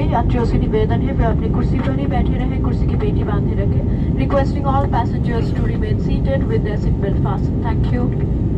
यात्रियों से निवेदन है वे अपनी कुर्सी पर ही बैठे रहें, कुर्सी की पेटी बांधे रखें। Requesting all passengers to remain seated with their seat belt fasten. Thank you.